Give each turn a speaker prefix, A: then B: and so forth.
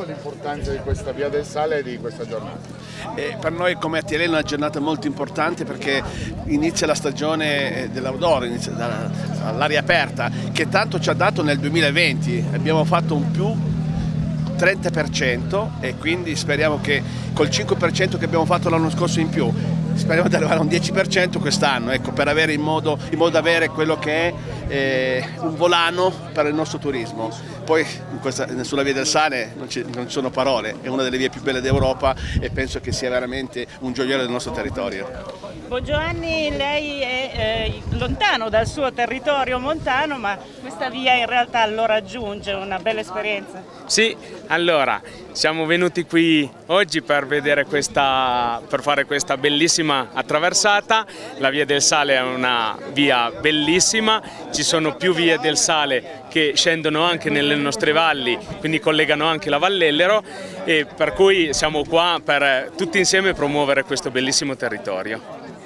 A: Spieghiamo l'importanza di questa Via del Sale e di questa giornata.
B: Per noi come ATL è una giornata molto importante perché inizia la stagione dell'outdoor, inizia all'aria aperta, che tanto ci ha dato nel 2020. Abbiamo fatto un più 30% e quindi speriamo che col 5% che abbiamo fatto l'anno scorso in più, speriamo di arrivare a un 10% quest'anno, ecco, per avere in modo da avere quello che è un volano per il nostro turismo. Poi sulla Via del Sale non ci sono parole, è una delle vie più belle d'Europa e penso che sia veramente un gioiello del nostro territorio.
C: Bongiovanni, lei è lontano dal suo territorio montano, ma questa via in realtà lo raggiunge, una bella esperienza.
D: Sì, allora siamo venuti qui oggi per fare questa bellissima attraversata. La Via del Sale è una via bellissima, ci sono più vie del Sale che scendono anche nelle nostre valli, quindi collegano anche la Vallellero, e per cui siamo qua per tutti insieme promuovere questo bellissimo territorio.